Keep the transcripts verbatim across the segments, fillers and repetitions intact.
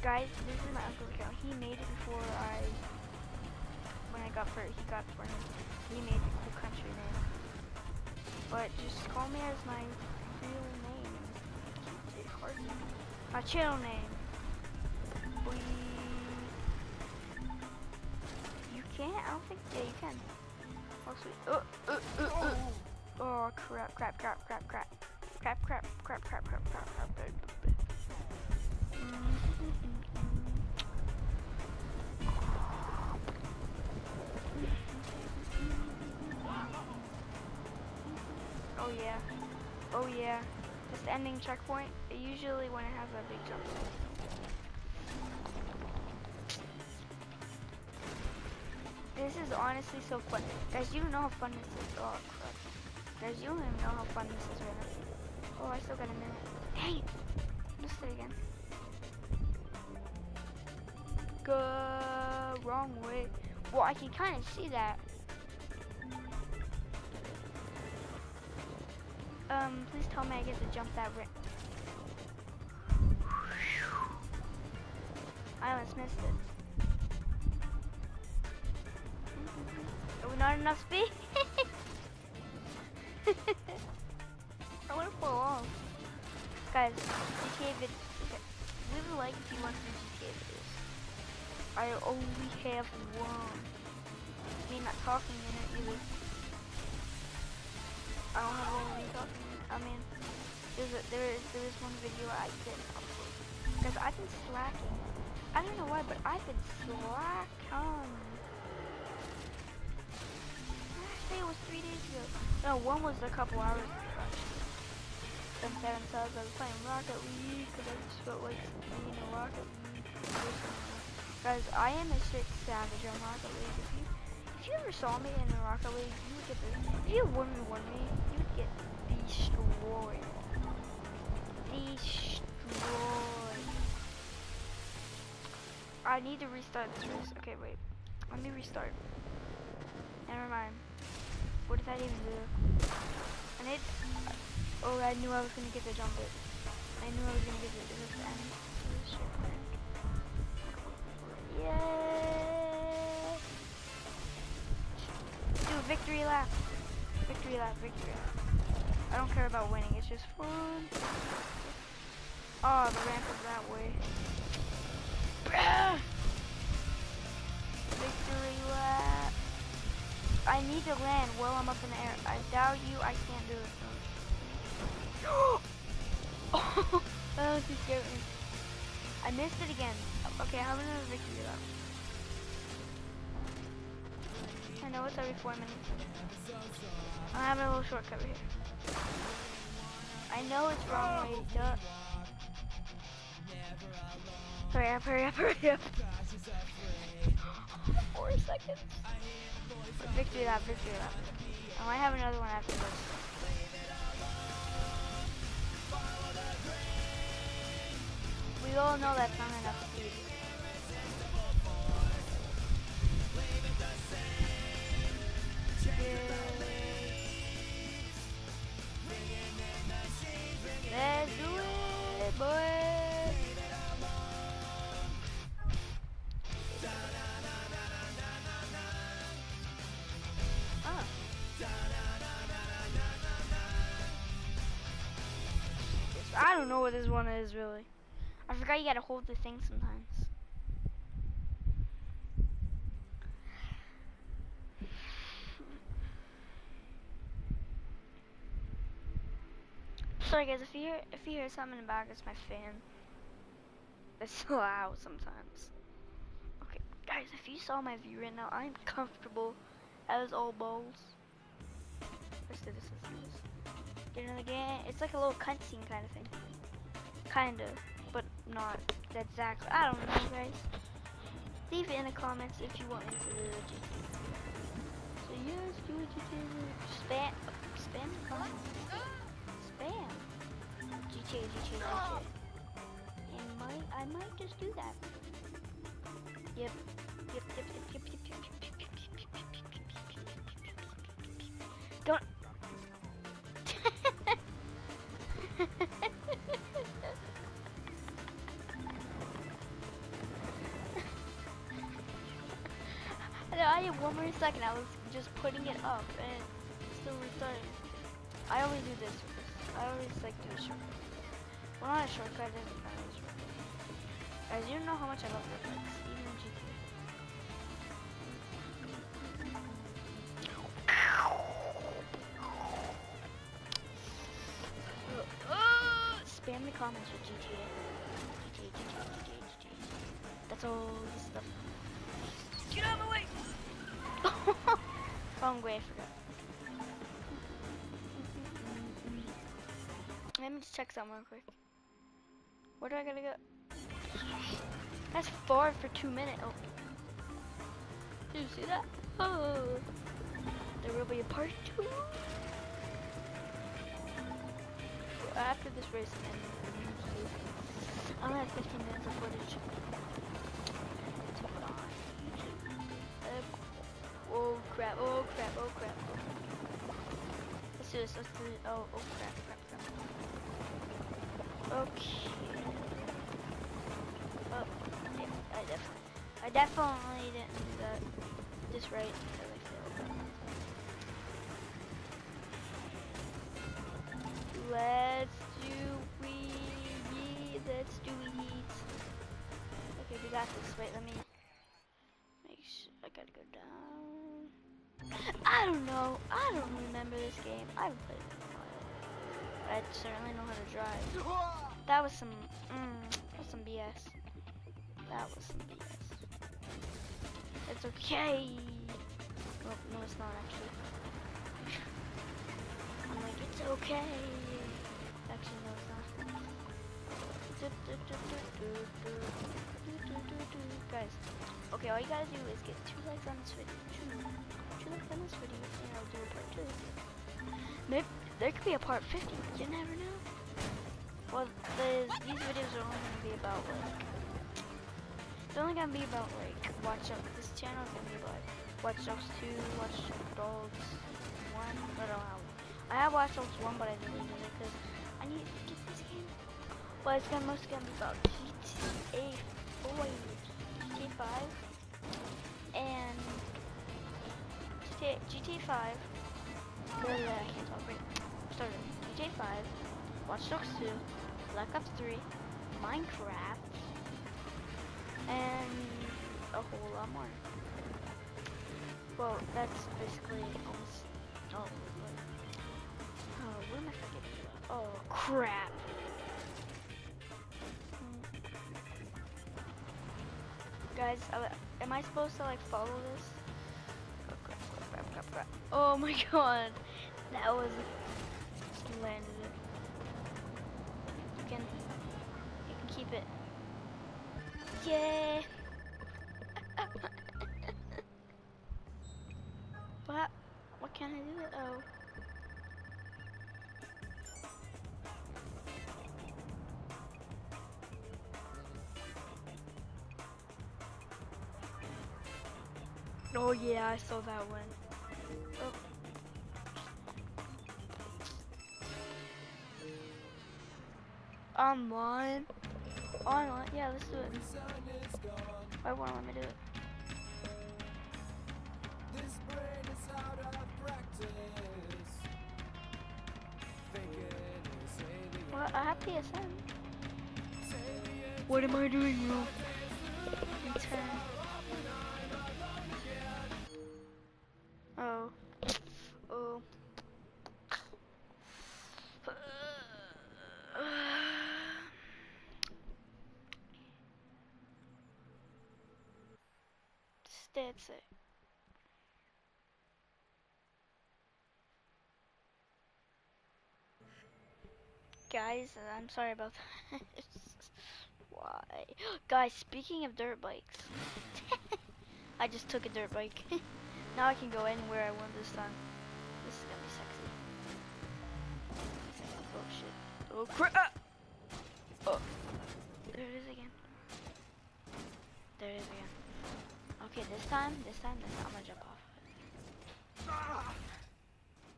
guys, this is my uncle's account. He made it before I, when I got for he got for him. He made the cool country name. But just call me as my real name. My channel name. We. You can't? I don't think. Yeah, you can. Oh sweet. Oh, uh, uh, uh. Oh crap! Crap! Crap! Crap! Crap! Crap! Crap! Crap! Crap! Crap! Crap! Crap! Crap! Oh yeah. Oh yeah. This ending checkpoint, usually when it has a big jump. This is honestly so fun. Guys, you don't know how fun this is. Oh crap. Guys, you don't even know how fun this is right now. Oh, I still got a minute. Hey! Missed it again. Go wrong way. Well, I can kind of see that. Um, please tell me I get to jump that ramp. I almost missed it. Are we not enough speed? I want to fall off. Guys, G T A videos. Okay. Leave a like if you want some G T A videos. I only have one. Me not talking in it either. I don't have one of me talking. I mean, there's a, there is there is one video I didn't upload because I've been slacking. I don't know why, but I've been slacking. Did I say it was three days ago? No, one was a couple hours ago. Then seven times I was playing Rocket League because I just felt like being a Rocket League. Guys, I am a shit savage on Rocket League. If you if you ever saw me in the Rocket League, you would get the. If you one v one me, you would get destroyed. Destroyed. I need to restart this race. Okay, wait. Let me restart. Never mind. What did that even do? I need. Oh, I knew I was gonna get to jump it. I knew I was gonna get to this end. Yeah. Dude, victory lap. Victory lap, victory lap. I don't care about winning, it's just fun. Oh, the ramp is that way. Victory lap. I need to land while I'm up in the air. I doubt you, I can't do it. Oh, that was scared me. I missed it again. Okay, how many victory lap? I know it's every four minutes. I'm having a little shortcut right here. I know it's wrong way. Duh. Hurry up, hurry up, hurry up. Four seconds. Victory lap, victory lap. I might have another one after this. We all know that's not enough speed. Let's do it, boy. Oh. I don't know what this one is really. I forgot you gotta hold the thing sometimes. Sorry guys, if you hear if you hear something in the back, it's my fan. It's so loud sometimes. Okay, guys, if you saw my view right now, I'm comfortable as all balls. Let's do this, let's do this. Get in the game. It's like a little cutscene kind of thing. Kinda, but not exactly. I don't know, guys. Leave it in the comments if you want me to do a G T A. So yes, do a G T A. Spam, spam the comments. Spam. G T A, G T A, G T A. And might, I might just do that. Yep. Yep, yep, yep, yep, yep, yep, yep, yep. Don't. me one more second. I was just putting it up and it's still restarting. I always do this. I always like do a shortcut. Well, not a shortcut, it's not a shortcut. Guys, you don't know how much I love shortcuts, even in G T A. Uh, spam the comments with G T A. G T A, G T A, G T A, G T A. That's all the stuff. Get out of my way! Wrong way, I forgot. Let me just check something real quick. Where do I gotta go? That's four for two minutes. Oh. Did you see that? Oh. There will be a part two. After this race ends, I'll have fifteen minutes of footage. Uh, oh crap, oh crap, oh crap. Let's do this, let's do it. Oh, oh crap, crap, crap. Okay. Oh, yeah, I definitely, I definitely didn't do that. Just right, because I failed. Let's do we, let's do it. Okay, we got this. Wait, let me make sure. I gotta go down. I don't know. I don't remember this game. I haven't played it in a while. I certainly know how to drive. That was some, mm, that was some B S. That was some B S. It's okay. Oh, no, it's not actually. I'm like, it's okay. Actually, no, it's not. Guys, okay, all you gotta do is get two likes on this video. Two, two likes on this video, and I'll do a part two. Maybe there could be a part fifty. You never know. Well, the, these videos are only gonna be about like. It's only gonna be about like Watch Dogs. This channel is gonna be about like, Watch Dogs two, Watch Dogs one. I don't know. I have Watch Dogs one, but I deleted it because I need to get this game. But it's gonna mostly gonna be about G T A four, G T A five, and G T A, G T A five. Blah, blah, I can't talk right. Started G T A five, Watch Dogs two, Black Ops three, Minecraft, and a whole lot more. Well, that's basically almost. Oh, what, oh, what am I forgetting about? Oh, crap. Guys, uh, am I supposed to like follow this? Oh, crap, crap, crap, crap, crap. Oh my god, that was just landed it. You can, you can keep it. Yay! What? What can I do? Oh. Oh yeah, I saw that one. Oh. Online? Online? Yeah, let's do it. Why won't let me do it? Well, I have P S N. What am I doing wrong? Return. Oh. Oh. That's it. Guys, I'm sorry about that. Why? Guys, speaking of dirt bikes. I just took a dirt bike. Now I can go anywhere I want this time. This is gonna be sexy. Oh shit. Oh crap! Oh. There it is again. There it is again. Okay, this time, this time, this time I'm gonna jump off of it.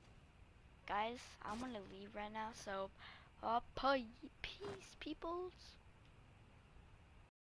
Guys, I'm gonna leave right now, so uh, peace, peoples.